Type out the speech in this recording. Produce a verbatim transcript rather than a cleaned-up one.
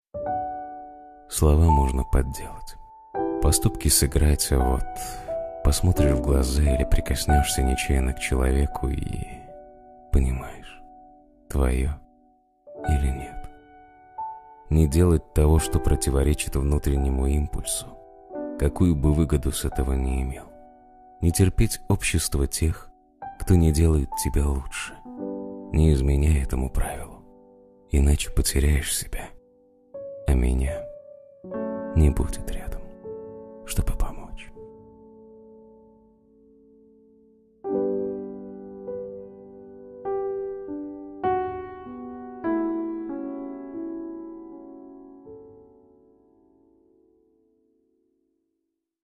Слова можно подделать, поступки сыграть, а вот посмотришь в глаза или прикоснешься нечаянно к человеку и понимаешь, твое или нет. Не делать того, что противоречит внутреннему импульсу, какую бы выгоду с этого не имел. Не терпеть общество тех, кто не делает тебя лучше. Не изменяй этому правилу, иначе потеряешь себя, а меня не будет рядом, чтобы